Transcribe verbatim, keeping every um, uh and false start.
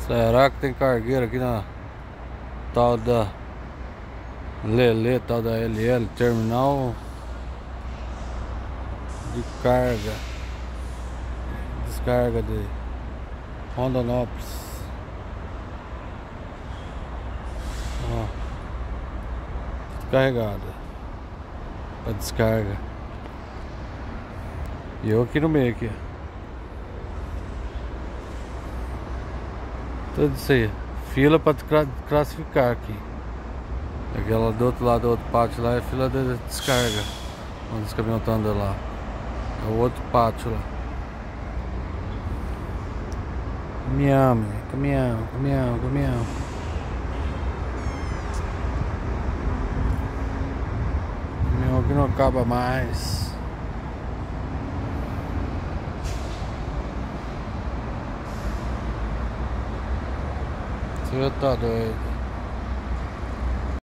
Será que tem cargueiro aqui na tal da Lelê, tal da L L, terminal de carga, descarga de Rondonópolis? Ó, descarregada pra descarga. E eu aqui no meio aqui. Tudo isso aí. Fila pra classificar aqui. Aquela do outro lado do outro pátio lá é fila de descarga. Onde os caminhões estão andando lá. É o outro pátio lá. Caminhão, caminhão, caminhão, caminhão. Caminhão que não acaba mais. Você tá doido.